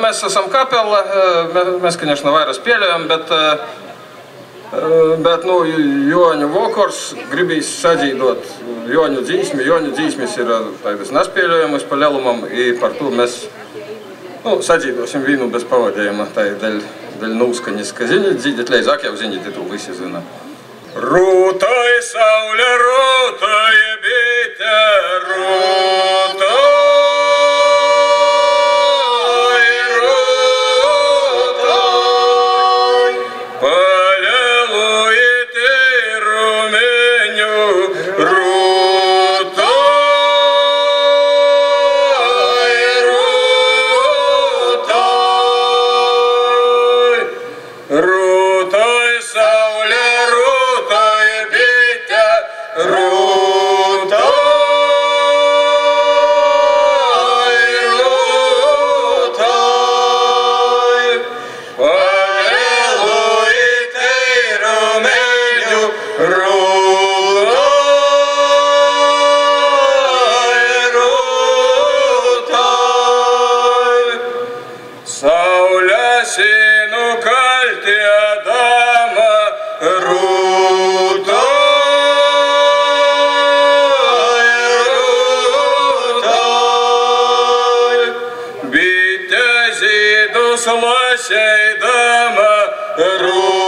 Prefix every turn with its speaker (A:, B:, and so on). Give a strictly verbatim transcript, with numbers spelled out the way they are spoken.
A: mēs esam kapela, mēs, конечно, vairāk spēlējam, bet, bet, nu, Joņu vokors gribīs sadzīdot Joņu dzīsmi. Joņu dzīsmis ir tādas nespēlējamas pa lielumam, i par to mēs, nu, sadzīdosim vīnu bez pavadījuma, tā ir daļ, daļ nūskaņas, ka zinīt, dzīdīt leidz, ak jau zinīt, tu visi zina. Rūtai saule, rūtai bite, rūtai. Slašeidama rū